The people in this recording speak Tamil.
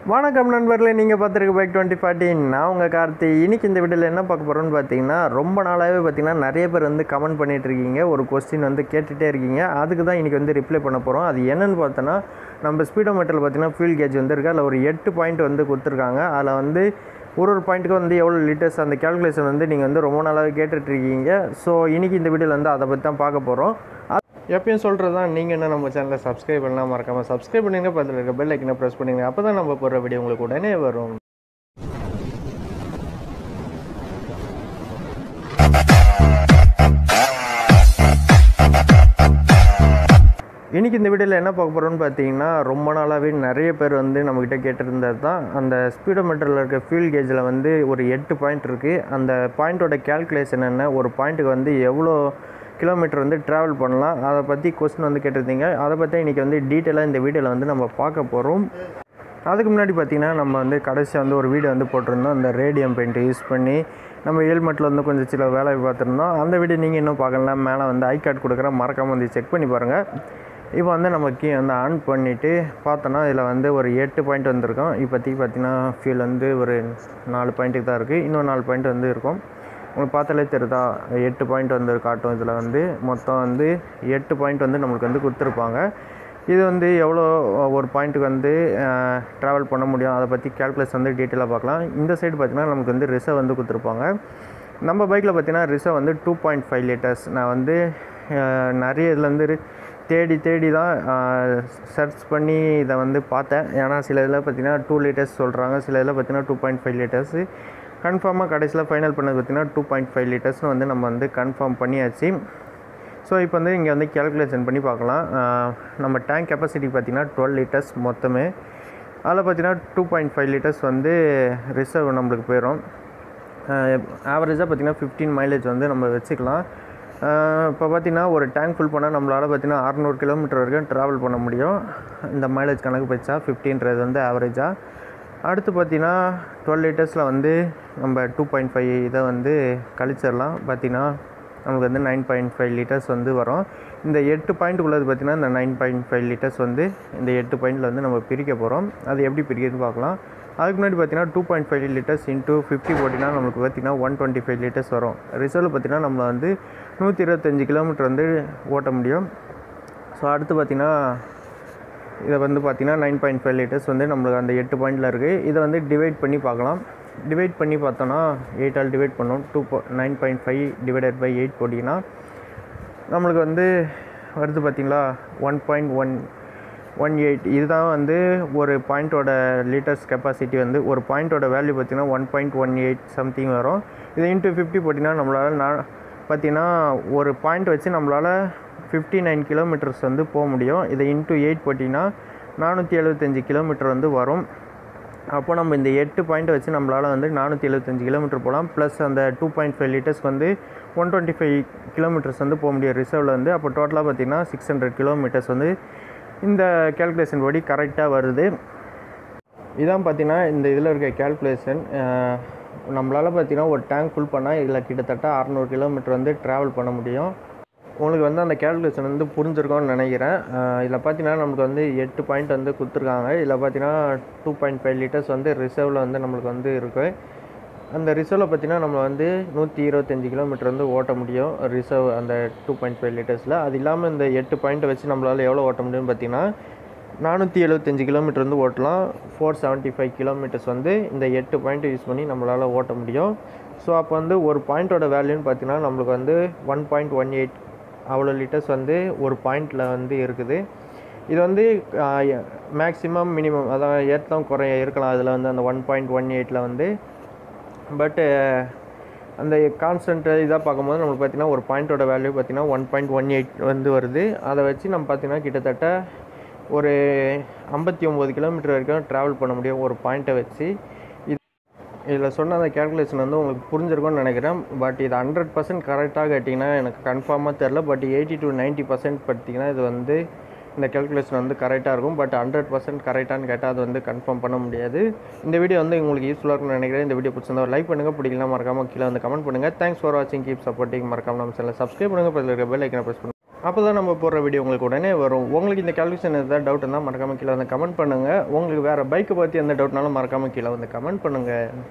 வணக்கம் நண்பர்களே, நீங்கள் பார்த்துருக்க பைக் 2040. நான் உங்கள் கார்த்தி. இன்றைக்கி இந்த வீடியோவில் என்ன பார்க்க போகிறோன்னு பார்த்தீங்கன்னா, ரொம்ப நாளாகவே பார்த்தீங்கன்னா நிறைய பேர் வந்து கமெண்ட் பண்ணிகிட்ருக்கீங்க. ஒரு கொஸ்டின் வந்து கேட்டுகிட்டே இருக்கீங்க. அதுக்கு தான் இன்றைக்கி வந்து ரிப்ளை பண்ண போகிறோம். அது என்னென்னு பார்த்தோன்னா, நம்ம ஸ்பீடோமீட்டரில் பார்த்தீங்கன்னா ஃபியூல் கேஜ் வந்து இருக்குது. அதில் ஒரு 8 பாயிண்ட் வந்து கொடுத்துருக்காங்க. அதில் வந்து ஒரு பாயிண்ட்டுக்கு வந்து எவ்வளோ லிட்டர்ஸ் அந்த கேல்குலேஷன் வந்து நீங்கள் வந்து ரொம்ப நாளாகவே கேட்டுட்ருக்கீங்க. ஸோ இன்றைக்கி இந்த வீடியோவில் வந்து அதை பற்றி தான் பார்க்க போகிறோம். எப்பயும் சொல்கிறது தான், நீங்கள் என்ன நம்ம சேனலை சப்ஸ்கிரைப் பண்ணலாம், மறக்காமல் சப்ஸ்கிரைப் பண்ணுங்க. பக்கத்தில் இருக்க பெல் ஐக்கனை ப்ரெஸ் பண்ணுங்க. அப்போ தான் நம்ம போடுற வீடியோ உங்களுக்கு உடனே வரும். இன்றைக்கி இந்த வீடியோவில் என்ன பார்க்க போகிறோன்னு பார்த்தீங்கன்னா, ரொம்ப நாளாகவே நிறைய பேர் வந்து நம்மக்கிட்ட கேட்டிருந்தது தான், அந்த ஸ்பீடோமீட்டரில் இருக்க ஃபியூல் கேஜில் வந்து ஒரு 8 பாயிண்ட் இருக்குது. அந்த பாயிண்ட்டோட கேல்குலேஷன் என்ன, ஒரு பாயிண்ட்டுக்கு வந்து எவ்வளோ கிலோமீட்டர் வந்து ட்ராவல் பண்ணலாம், அதை பற்றி கொஸ்டின் வந்து கேட்டிருந்தீங்க. அதை பற்றி இன்றைக்கி வந்து டீட்டெயிலாக இந்த வீடியோவில் வந்து நம்ம பார்க்க போகிறோம். அதுக்கு முன்னாடி பார்த்திங்கன்னா, நம்ம வந்து கடைசியாக வந்து ஒரு வீடியோ வந்து போட்டிருந்தோம். அந்த ரேடியம் பெயிண்ட்டு யூஸ் பண்ணி நம்ம ஹெல்மெட்டில் வந்து கொஞ்சம் சில வேலை பார்த்துருந்தோம். அந்த வீடியோ நீங்கள் இன்னும் பார்க்கலாம், மேலே வந்து ஐ கார்டு கொடுக்குறேன், மறக்காமல் வந்து செக் பண்ணி பாருங்கள். இப்போ வந்து நம்ம வந்து ஆன் பண்ணிவிட்டு பார்த்தோன்னா, இதில் வந்து ஒரு 8 பாயிண்ட் வந்துருக்கும். இப்போதைக்கு பார்த்திங்கன்னா ஃபியூல் வந்து ஒரு 4 பாயிண்ட்டுக்கு தான் இருக்குது. இன்னும் 4 பாயிண்ட் வந்து இருக்கும். உங்களுக்கு பார்த்தாலே தெரியுதா, 8 பாயிண்ட் வந்து காட்டும். இதில் வந்து மொத்தம் வந்து 8 பாயிண்ட் வந்து நம்மளுக்கு வந்து கொடுத்துருப்பாங்க. இது வந்து எவ்வளோ ஒரு பாயிண்ட்டுக்கு வந்து ட்ராவல் பண்ண முடியும், அதை பற்றி கேல்குலேஷன் வந்து டீட்டெயிலாக பார்க்கலாம். இந்த சைடு பார்த்திங்கன்னா நமக்கு வந்து ரிசர்வ் வந்து கொடுத்துருப்பாங்க. நம்ம பைக்கில் பார்த்திங்கன்னா ரிசர்வ் வந்து 2.5 லிட்டர்ஸ். நான் வந்து நிறைய இதில் வந்து தேடி தான் சர்ச் பண்ணி இதை வந்து பார்த்தேன். ஏன்னா சில இதில் பார்த்திங்கன்னா 2 லிட்டர்ஸ் சொல்கிறாங்க, சில இதில் பார்த்திங்கன்னா 2.5 லிட்டர்ஸு. கன்ஃபார்மாக கடைசியில் ஃபைனல் பண்ணது பார்த்திங்கன்னா 2.5 லிட்டர்ஸ்னு வந்து நம்ம வந்து கன்ஃபார்ம் பண்ணியாச்சு. ஸோ இப்போ வந்து இங்கே வந்து கேல்குலேஷன் பண்ணி பார்க்கலாம். நம்ம டேங்க் கெப்பாசிட்டி பார்த்திங்கன்னா 12 லிட்டர்ஸ் மொத்தமே. அதில் பார்த்திங்கன்னா 2.5 லிட்டர்ஸ் வந்து ரிசர்வ் நம்மளுக்கு போயிடும். ஆவரேஜாக பார்த்திங்கன்னா 15 மைலேஜ் வந்து நம்ம வச்சுக்கலாம். இப்போ பார்த்திங்கன்னா ஒரு டேங்க் ஃபுல் பண்ணால் நம்மளால் பார்த்திங்கன்னா 600 கிலோமீட்டர் வரைக்கும் ட்ராவல் பண்ண முடியும். இந்த மைலேஜ் கணக்கு வச்சா 15ன்றது வந்து ஆவரேஜாக. அடுத்து பார்த்திங்கன்னா 12 லிட்டர்ஸில் வந்து நம்ம 2.5 இதை வந்து கழிச்சிடலாம். பார்த்திங்கன்னா நமக்கு வந்து 9.5 லிட்டர்ஸ் வந்து வரும். இந்த 8 பாயிண்ட்டுக்குள்ளது பார்த்திங்கன்னா இந்த 9.5 லிட்டர்ஸ் வந்து இந்த 8 பாயிண்டில் வந்து நம்ம பிரிக்க போகிறோம். அது எப்படி பிரிக்கிறதுன்னு பார்க்கலாம். அதுக்கு முன்னாடி பார்த்திங்கன்னா 2.5 லிட்டர்ஸ் இன்ட்டு 50 போட்டிங்கன்னா நம்மளுக்கு பார்த்திங்கன்னா 125 லிட்டர்ஸ் வரும். ரிசல்ட் பார்த்திங்கன்னா நம்மளை வந்து 125 கிலோமீட்டர் வந்து ஓட்ட முடியும். ஸோ அடுத்து பார்த்திங்கன்னா இதை வந்து பார்த்திங்கன்னா 9.5 லிட்டர்ஸ் வந்து நம்மளுக்கு அந்த 8 பாயிண்டில் இருக்குது. இதை வந்து டிவைட் பண்ணி பார்க்கலாம். டிவைட் பண்ணி பார்த்தோன்னா 8 ஆல் டிவைட் பண்ணோம். 9.5 டிவைடட் பை 8 போட்டிங்கன்னா நம்மளுக்கு வந்து வருது பார்த்திங்களா 1.118. இதுதான் வந்து ஒரு பாயிண்ட்டோட லிட்டர்ஸ் கெப்பாசிட்டி. வந்து ஒரு பாயிண்ட்டோட வேல்யூ பார்த்திங்கன்னா 1.18 சம்திங் வரும். இதை இன்ட்டு 50 போட்டிங்கன்னா நம்மளால் பார்த்திங்கன்னா ஒரு பாயிண்ட் வச்சு நம்மளால் 59 கிலோமீட்டர்ஸ் வந்து போக முடியும். இதை இன்ட்டு 8 போட்டிங்கன்னா 475 கிலோமீட்டர் வந்து வரும். அப்போ நம்ம இந்த 8 பாயிண்ட்டை வச்சு நம்மளால் வந்து 475 கிலோமீட்டர் போகலாம். ப்ளஸ் அந்த 2.5 லிட்டர்ஸ் வந்து 125 கிலோமீட்டர்ஸ் வந்து போக முடியும் ரிசர்வில் வந்து. அப்போ டோட்டலாக பார்த்திங்கன்னா 600 கிலோமீட்டர்ஸ் வந்து இந்த கேல்குலேஷன் படி கரெக்டாக வருது. இதான் பார்த்திங்கன்னா இந்த இதில் இருக்க கேல்குலேஷன். நம்மளால் பார்த்திங்கன்னா ஒரு டேங்க் ஃபுல் பண்ணால் இதில் கிட்டத்தட்ட 600 கிலோமீட்டர் வந்து ட்ராவல் பண்ண முடியும். உங்களுக்கு வந்து அந்த கேல்குலேஷன் வந்து புரிஞ்சிருக்கோன்னு நினைக்கிறேன். இதில் பார்த்தீங்கன்னா நமக்கு வந்து 8 பாயிண்ட் வந்து கொடுத்துருக்காங்க. இதில் பார்த்தீங்கன்னா 2.5 லிட்டர்ஸ் வந்து ரிசர்வில் வந்து நம்மளுக்கு வந்து இருக்குது. அந்த ரிசர்வில் பார்த்தீங்கன்னா நம்ம வந்து 125 கிலோமீட்டர் வந்து ஓட்ட முடியும் ரிசர்வ் அந்த 2.5 லிட்டர்ஸில். அது இல்லாமல் இந்த 8 பாயிண்ட்டை வச்சு நம்மளால் எவ்வளோ ஓட்ட முடியும்னு பார்த்தீங்கன்னா 475 கிலோமீட்டர் வந்து ஓட்டலாம். 475 கிலோமீட்டர்ஸ் வந்து இந்த 8 பாயிண்ட்டை யூஸ் பண்ணி நம்மளால் ஓட்ட முடியும். ஸோ அப்போ வந்து ஒரு பாயிண்ட்டோட வேல்யூன்னு பார்த்தீங்கன்னா நம்மளுக்கு வந்து 1.18 அவ்வளோ லிட்டர்ஸ் வந்து ஒரு பாயிண்டில் வந்து இருக்குது. இது வந்து மேக்ஸிமம் மினிமம் அதான் ஏற்றலாம் குறைய இருக்கலாம் அதில் வந்து அந்த 1.18 வந்து. பட்டு அந்த கான்ஸ்டன்ட் இதாக பார்க்கும்போது நம்மளுக்கு பார்த்திங்கன்னா ஒரு பாயிண்ட்டோட வேல்யூ பார்த்திங்கன்னா 1.18 வந்து வருது. அதை வச்சு நம்ம பார்த்திங்கன்னா கிட்டத்தட்ட ஒரு 59 கிலோமீட்டர் வரைக்கும் ட்ராவல் பண்ண முடியும் ஒரு பாயிண்ட்டை வச்சு. இதில் சொன்ன அந்த கேல்குலேஷன் வந்து உங்களுக்கு புரிஞ்சிருக்கும்னு நினைக்கிறேன். பட் இது 100% கரெக்டாக கேட்டிங்கன்னா எனக்கு கன்ஃபார்மாக தெரில. பட் 80 to 90% பார்த்திங்கன்னா இது வந்து இந்த கேல்குலேஷன் வந்து கரெக்டாக இருக்கும். பட் 100% கரெக்டானு கேட்டால் அது வந்து கன்ஃபார்ம் பண்ண முடியாது. இந்த வீடியோ வந்து உங்களுக்கு யூஸ்ஃபுல்லாக இருக்கும்னு நினைக்கிறேன். இந்த வீடியோ பிடிச்சிருந்தா ஒரு லைக் பண்ணுங்கள், பிடிக்கலாம் மறக்காமல் கீழே வந்து கமெண்ட் பண்ணுங்கள். தேங்க்ஸ் ஃபார் வாட்சிங், கீப் சப்போர்ட்டிங். மறக்காமல் நம்ம சேனலை சப்ஸ்கிரைப் பண்ணுங்கள், பக்கத்தில் இருக்க பெல் ஐக்கனை ப்ரெஸ் பண்ணுங்கள். அப்போ தான் நம்ம போடுற வீடியோ உங்களுக்கு உடனே வரும். உங்களுக்கு இந்த கால்குலேஷன் எதாவது டவுட் இருந்தால் மறக்காமல் கீழே வந்து கமெண்ட் பண்ணுங்கள். உங்களுக்கு வேறு பைக்கை பற்றி எந்த டவுட்னாலும் மறக்காமல் கீழே வந்து கமெண்ட் பண்ணுங்கள்.